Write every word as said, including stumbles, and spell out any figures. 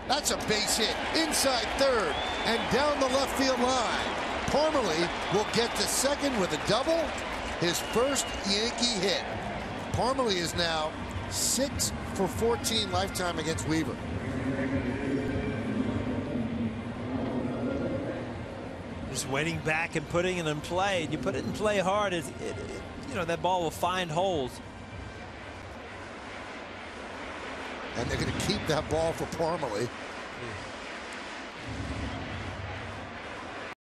That's a base hit inside third and down the left field line. Parmelee will get to second with a double, his first Yankee hit. Parmelee is now six for fourteen lifetime against Weaver. Just waiting back and putting it in play. And you put it in play hard, it, it, it, you know, that ball will find holes. And they're going to keep that ball for Parmelee.